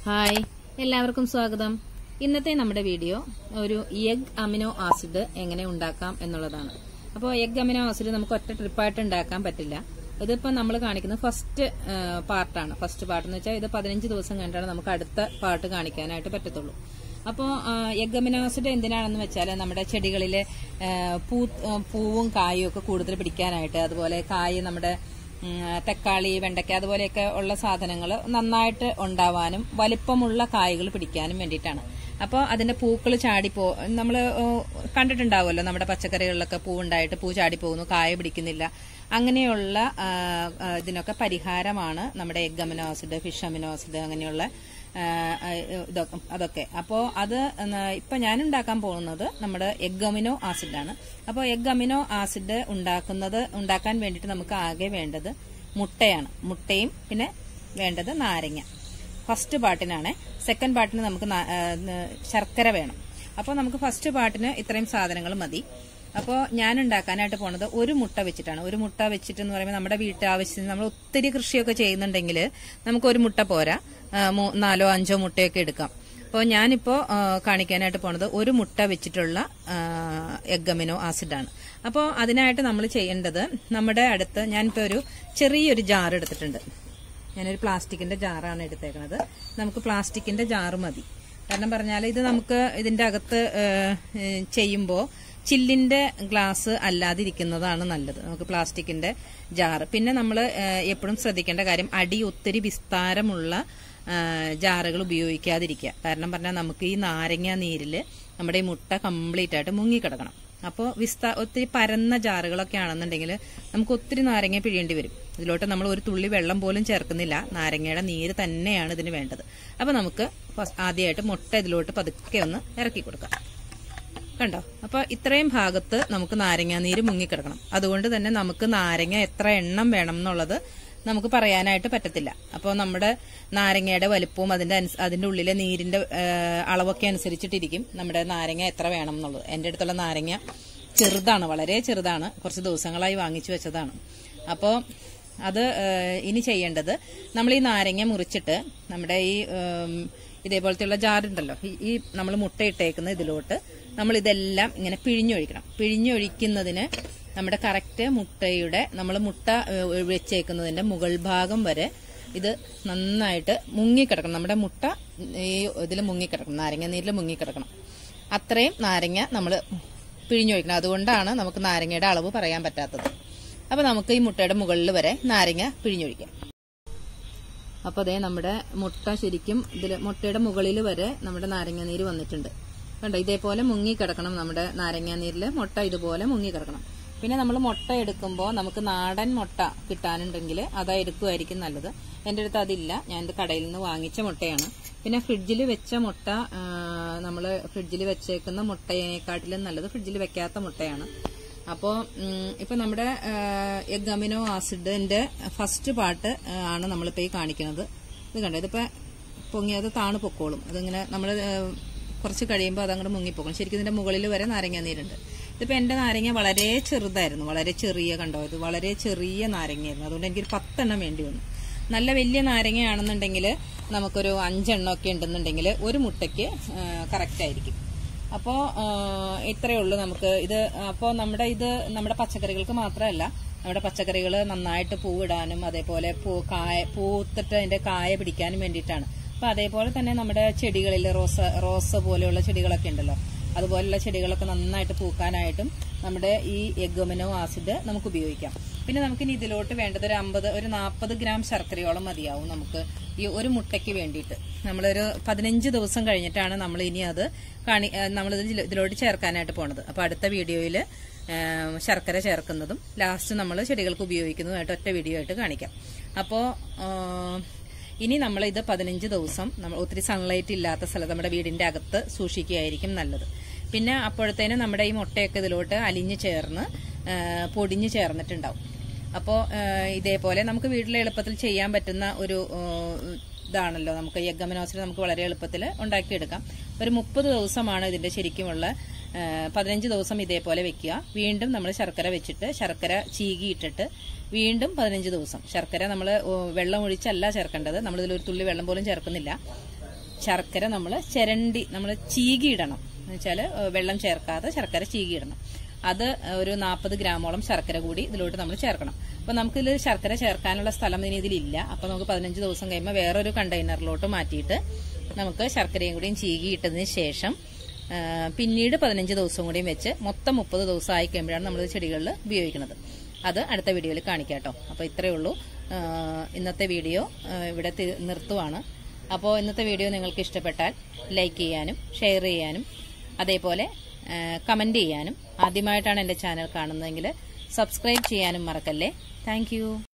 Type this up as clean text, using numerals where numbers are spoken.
Hi, എല്ലാവർക്കും സ്വാഗതം. ഇന്നത്തെ നമ്മുടെ വീഡിയോ ഒരു എഗ് അമിനോ ആസിഡ് എങ്ങനെ ഉണ്ടാക്കാം എന്നുള്ളതാണ്. അപ്പോൾ എഗ് അമിനോ ആസിഡ് നമുക്ക് ഒറ്റ ട്രിപ്പായിട്ട് ഉണ്ടാക്കാൻ പറ്റില്ല. ഇതിപ്പോൾ നമ്മൾ കാണിക്കുന്നത് ഫസ്റ്റ് പാർട്ടാണ്. ഫസ്റ്റ് പാർട്ട് എന്ന് വെച്ചാൽ ഇത് 15 ദിവസം കഴിഞ്ഞാണ് നമുക്ക് അടുത്ത പാർട്ട് കാണിക്കാനായിട്ട് പറ്റത്തുള്ളൂ. അപ്പോൾ എഗ് അമിനോ ആസിഡ് എന്തിനാണെന്ന് വെച്ചാൽ നമ്മുടെ ചെടികളിലെ പൂവും കായും ഒക്കെ കൂടുതൽ പിടിക്കാനായിട്ട്, അതുപോലെ കായ് നമ്മുടെ തക്കാളി, വെണ്ടയ്ക്ക അതുപോലെയൊക്കെ ഉള്ള സാധനങ്ങൾ നന്നായിട്ട് ഉണ്ടാവാനും വലിപ്പമുള്ള കായ്കൾ പിടിക്കാനും വേണ്ടിയിട്ടാണ്. അപ്പോൾ അതിന്റെ പൂക്കൾ നമ്മൾ കണ്ടിട്ടുണ്ടാവുമല്ലോ, നമ്മുടെ പച്ചക്കറികളിലൊക്കെ പൂവുണ്ടായിട്ട് പൂ ചാടിപ്പോകുന്നു, കായ പിടിക്കുന്നില്ല. അങ്ങനെയുള്ള ഇതിനൊക്കെ പരിഹാരമാണ് നമ്മുടെ egg amino acid, fish amino acid, അങ്ങനെയുള്ള അതൊക്കെ. അപ്പോൾ അത് ഇപ്പൊ ഞാൻ ഉണ്ടാക്കാൻ പോകുന്നത് നമ്മുടെ എഗ് അമിനോ ആസിഡാണ്. അപ്പോൾ എഗ് അമിനോ ആസിഡ് ഉണ്ടാക്കാൻ വേണ്ടിയിട്ട് നമുക്ക് ആകെ വേണ്ടത് മുട്ടയാണ്. മുട്ടയും പിന്നെ വേണ്ടത് നാരങ്ങ. ഫസ്റ്റ് പാർട്ടിനാണ്. സെക്കൻഡ് പാർട്ടിന് നമുക്ക് ശർക്കര വേണം. അപ്പോൾ നമുക്ക് ഫസ്റ്റ് പാർട്ടിന് ഇത്രയും സാധനങ്ങൾ മതി. അപ്പോൾ ഞാൻ ഉണ്ടാക്കാനായിട്ട് പോണത് ഒരു മുട്ട വെച്ചിട്ടാണ്. ഒരു മുട്ട വെച്ചിട്ട് എന്ന് പറയുമ്പോൾ നമ്മുടെ വീട്ടാവശ്യത്തിന് നമ്മൾ ഒത്തിരി കൃഷിയൊക്കെ ചെയ്യുന്നുണ്ടെങ്കിൽ നമുക്ക് ഒരു മുട്ട പോരാ, 4 5 മുട്ടയൊക്കെ എടുക്കാം. അപ്പോൾ ഞാനിപ്പോൾ കാണിക്കാനായിട്ട് പോണത് ഒരു മുട്ട വെച്ചിട്ടുള്ള എഗ് അമിനോ ആസിഡാണ്. അപ്പോൾ അതിനായിട്ട് നമ്മൾ ചെയ്യേണ്ടത്, നമ്മുടെ അടുത്ത് ഞാനിപ്പോൾ ഒരു ചെറിയൊരു ജാർ എടുത്തിട്ടുണ്ട്. ഞാനൊരു പ്ലാസ്റ്റിക്കിന്റെ ജാറാണ് എടുത്തേക്കുന്നത്. നമുക്ക് പ്ലാസ്റ്റിക്കിന്റെ ജാറ് മതി. കാരണം പറഞ്ഞാൽ ഇത് നമുക്ക് ഇതിന്റെ അകത്ത് ചെയ്യുമ്പോൾ ചില്ലിന്റെ ഗ്ലാസ് അല്ലാതിരിക്കുന്നതാണ് നല്ലത്. നമുക്ക് പ്ലാസ്റ്റിക്കിന്റെ ജാറ്. പിന്നെ നമ്മൾ എപ്പോഴും ശ്രദ്ധിക്കേണ്ട കാര്യം, അടി ഒത്തിരി വിസ്താരമുള്ള ജാറുകൾ ഉപയോഗിക്കാതിരിക്കുക. കാരണം പറഞ്ഞാൽ നമുക്ക് ഈ നാരങ്ങ നീരിൽ നമ്മുടെ ഈ മുട്ട കംപ്ലീറ്റ് ആയിട്ട് മുങ്ങിക്കിടക്കണം. അപ്പോൾ ഒത്തിരി പരന്ന ജാറുകളൊക്കെ ആണെന്നുണ്ടെങ്കിൽ നമുക്ക് ഒത്തിരി നാരങ്ങ പിഴിയേണ്ടി വരും. ഇതിലോട്ട് നമ്മൾ ഒരു തുള്ളി വെള്ളം പോലും ചേർക്കുന്നില്ല, നാരങ്ങയുടെ നീര് തന്നെയാണ് ഇതിന് വേണ്ടത്. അപ്പോൾ നമുക്ക് ആദ്യമായിട്ട് മുട്ട ഇതിലോട്ട് പതുക്കെ ഒന്ന് ഇറക്കി കൊടുക്കാം. കണ്ടോ? അപ്പൊ ഇത്രയും ഭാഗത്ത് നമുക്ക് നാരങ്ങ നീര് മുങ്ങിക്കിടക്കണം. അതുകൊണ്ട് തന്നെ നമുക്ക് നാരങ്ങ എത്ര എണ്ണം വേണം എന്നുള്ളത് നമുക്ക് പറയാനായിട്ട് പറ്റത്തില്ല. അപ്പോൾ നമ്മുടെ നാരങ്ങയുടെ വലുപ്പവും അതിന്റെ ഉള്ളിലെ നീരിന്റെ അളവൊക്കെ അനുസരിച്ചിട്ടിരിക്കും നമ്മുടെ നാരങ്ങ എത്ര വേണം എന്നുള്ളത്. എന്റെ അടുത്തുള്ള നാരങ്ങ ചെറുതാണ്, വളരെ ചെറുതാണ്. കുറച്ച് ദിവസങ്ങളായി വാങ്ങിച്ചു വെച്ചതാണ്. അപ്പോൾ അത് ഇനി ചെയ്യേണ്ടത്, നമ്മൾ ഈ നാരങ്ങ മുറിച്ചിട്ട് നമ്മുടെ ഈ ഇതേപോലത്തെയുള്ള ജാറുണ്ടല്ലോ, ഈ നമ്മൾ മുട്ട ഇട്ടേക്കുന്ന ഇതിലോട്ട് നമ്മൾ ഇതെല്ലാം ഇങ്ങനെ പിഴിഞ്ഞൊഴിക്കണം. പിഴിഞ്ഞൊഴിക്കുന്നതിന് നമ്മുടെ കറക്റ്റ് മുട്ടയുടെ, നമ്മൾ മുട്ട വെച്ചേക്കുന്നതിന്റെ മുകൾ ഭാഗം വരെ ഇത് നന്നായിട്ട് മുങ്ങിക്കിടക്കണം. നമ്മുടെ മുട്ട ഈ ഇതിൽ മുങ്ങിക്കിടക്കണം, നാരങ്ങ നീരിൽ മുങ്ങിക്കിടക്കണം. അത്രയും നാരങ്ങ നമ്മൾ പിഴിഞ്ഞൊഴിക്കണം. അതുകൊണ്ടാണ് നമുക്ക് നാരങ്ങയുടെ അളവ് പറയാൻ പറ്റാത്തത്. അപ്പൊ നമുക്ക് ഈ മുട്ടയുടെ മുകളിൽ വരെ നാരങ്ങ പിഴിഞ്ഞൊഴിക്കാം. അപ്പൊ അതേ നമ്മുടെ മുട്ട ശരിക്കും മുട്ടയുടെ മുകളിൽ വരെ നമ്മുടെ നാരങ്ങ നീര് വന്നിട്ടുണ്ട്. കണ്ടോ? ഇതേപോലെ മുങ്ങിക്കിടക്കണം നമ്മുടെ നാരങ്ങ നീരിൽ മുട്ട, ഇതുപോലെ മുങ്ങിക്കിടക്കണം. പിന്നെ നമ്മൾ മുട്ട എടുക്കുമ്പോൾ നമുക്ക് നാടൻ മുട്ട കിട്ടാനുണ്ടെങ്കിൽ അത് എടുക്കുമായിരിക്കും നല്ലത്. എന്റെ അടുത്ത് അതില്ല, ഞാൻ ഇത് കടയിൽ നിന്ന് വാങ്ങിച്ച മുട്ടയാണ്. പിന്നെ ഫ്രിഡ്ജിൽ വെച്ച മുട്ട, നമ്മൾ ഫ്രിഡ്ജിൽ വെച്ചേക്കുന്ന മുട്ടയേക്കാട്ടിലും നല്ലത് ഫ്രിഡ്ജിൽ വെക്കാത്ത മുട്ടയാണ്. അപ്പോൾ ഇപ്പൊ നമ്മുടെ എഗ് അമിനോ ആസിഡിന്റെ ഫസ്റ്റ് പാർട്ട് ആണ് നമ്മളിപ്പോ ഈ കാണിക്കുന്നത്. ഇത് കണ്ടോ? ഇതിപ്പോ പൊങ്ങിയത് താണ് പൊക്കോളും. അതിങ്ങനെ നമ്മൾ കുറച്ച് കഴിയുമ്പോൾ അതങ്ങോട്ട് മുങ്ങിപ്പോകും. ശരിക്കും ഇതിന്റെ മുകളിൽ വരെ നാരങ്ങ നീരുണ്ട്. ഇതിപ്പോ എന്റെ നാരങ്ങ വളരെ ചെറുതായിരുന്നു, വളരെ ചെറിയ, കണ്ടോ? ഇത് വളരെ ചെറിയ നാരങ്ങയായിരുന്നു. അതുകൊണ്ട് എനിക്കൊരു 10 എണ്ണം വേണ്ടി വന്നു. നല്ല വലിയ നാരങ്ങയാണെന്നുണ്ടെങ്കിൽ നമുക്കൊരു 5 എണ്ണമൊക്കെ ഉണ്ടെന്നുണ്ടെങ്കിൽ ഒരു മുട്ടയ്ക്ക് കറക്റ്റ് ആയിരിക്കും. അപ്പോൾ ഇത്രയേ ഉള്ളൂ നമുക്ക് ഇത്. അപ്പോൾ നമ്മുടെ പച്ചക്കറികൾക്ക് മാത്രമല്ല, നമ്മുടെ പച്ചക്കറികൾ നന്നായിട്ട് പൂവിടാനും അതേപോലെ പൂത്തിട്ട് അതിന്റെ കായ പിടിക്കാനും വേണ്ടിയിട്ടാണ്. അപ്പൊ അതേപോലെ തന്നെ നമ്മുടെ ചെടികളിൽ റോസ പോലെയുള്ള ചെടികളൊക്കെ ഉണ്ടല്ലോ, അതുപോലെയുള്ള ചെടികളൊക്കെ നന്നായിട്ട് പൂക്കാനായിട്ടും നമ്മുടെ ഈ എഗ് അമിനോ ആസിഡ് നമുക്ക് ഉപയോഗിക്കാം. പിന്നെ നമുക്കിനി ഇതിലോട്ട് വേണ്ടത് ഒരു 40 ഗ്രാം ശർക്കരയോളം മതിയാവും നമുക്ക് ഈ ഒരു മുട്ടയ്ക്ക് വേണ്ടിയിട്ട്. നമ്മളൊരു 15 ദിവസം കഴിഞ്ഞിട്ടാണ് നമ്മൾ ഇനി അത് ഇതിലോട്ട് ചേർക്കാനായിട്ട് പോണത്. അപ്പൊ അടുത്ത വീഡിയോയിൽ ശർക്കര ചേർക്കുന്നതും ലാസ്റ്റ് നമ്മൾ ചെടികൾക്ക് ഉപയോഗിക്കുന്നതുമായിട്ട് ഒറ്റ വീഡിയോ ആയിട്ട് കാണിക്കാം. അപ്പോൾ ഇനി നമ്മൾ ഇത് 15 ദിവസം നമ്മൾ ഒത്തിരി സൺലൈറ്റ് ഇല്ലാത്ത സ്ഥലത്ത് നമ്മുടെ വീടിന്റെ അകത്ത് സൂക്ഷിക്കുകയായിരിക്കും നല്ലത്. പിന്നെ അപ്പോഴത്തേനും നമ്മുടെ ഈ മുട്ടയൊക്കെ ഇതിലോട്ട് അലിഞ്ഞു ചേർന്ന് പൊടിഞ്ഞു ചേർന്നിട്ടുണ്ടാവും. അപ്പോൾ ഇതേപോലെ നമുക്ക് വീട്ടിലെ എളുപ്പത്തിൽ ചെയ്യാൻ പറ്റുന്ന ഒരു ഇതാണല്ലോ നമുക്ക് എഗ് അമിനോ ആസിഡ് നമുക്ക് വളരെ എളുപ്പത്തിൽ ഉണ്ടാക്കിയെടുക്കാം. ഒരു 30 ദിവസമാണ് ഇതിന്റെ ശരിക്കുമുള്ള 15 ദിവസം ഇതേപോലെ വെക്കുക. വീണ്ടും നമ്മൾ ശർക്കര വെച്ചിട്ട് ശർക്കര ചീകിയിട്ടിട്ട് വീണ്ടും 15 ദിവസം ശർക്കര നമ്മൾ വെള്ളം ഒഴിച്ചല്ല ചേർക്കേണ്ടത്. നമ്മൾ ഇതിൽ ഒരു തുള്ളി വെള്ളം പോലും ചേർക്കുന്നില്ല. ശർക്കര നമ്മൾ ചിരണ്ടി നമ്മൾ ചീകിയിടണം. എന്ന് വെച്ചാൽ വെള്ളം ചേർക്കാതെ ശർക്കര ചീകിയിടണം. അത് ഒരു 40 ഗ്രാമോളം ശർക്കര കൂടി ഇതിലോട്ട് നമ്മൾ ചേർക്കണം. അപ്പൊ നമുക്കിതിൽ ശർക്കര ചേർക്കാനുള്ള സ്ഥലം ഇനി ഇതിലില്ല. അപ്പൊ നമുക്ക് 15 ദിവസം കഴിയുമ്പോൾ വേറൊരു കണ്ടെയ്നറിലോട്ട് മാറ്റിയിട്ട് നമുക്ക് ശർക്കരയും കൂടിയും ചീകിയിട്ടതിന് ശേഷം പിന്നീട് 15 ദിവസം കൂടിയും വെച്ച് മൊത്തം 30 ദിവസം ആയി കഴിയുമ്പോഴാണ് നമ്മൾ ചെടികളിൽ ഉപയോഗിക്കുന്നത്. അത് അടുത്ത വീഡിയോയിൽ കാണിക്കാം കേട്ടോ. അപ്പോൾ ഇത്രയേ ഉള്ളൂ. ഇന്നത്തെ വീഡിയോ ഇവിടെ നിർത്തുവാണ്. അപ്പോൾ ഇന്നത്തെ വീഡിയോ നിങ്ങൾക്ക് ഇഷ്ടപ്പെട്ടാൽ ലൈക്ക് ചെയ്യാനും ഷെയർ ചെയ്യാനും അതേപോലെ കമന്റ് ചെയ്യാനും, ആദ്യമായിട്ടാണ് എൻ്റെ ചാനൽ കാണുന്നതെങ്കിൽ സബ്സ്ക്രൈബ് ചെയ്യാനും മറക്കല്ലേ. താങ്ക്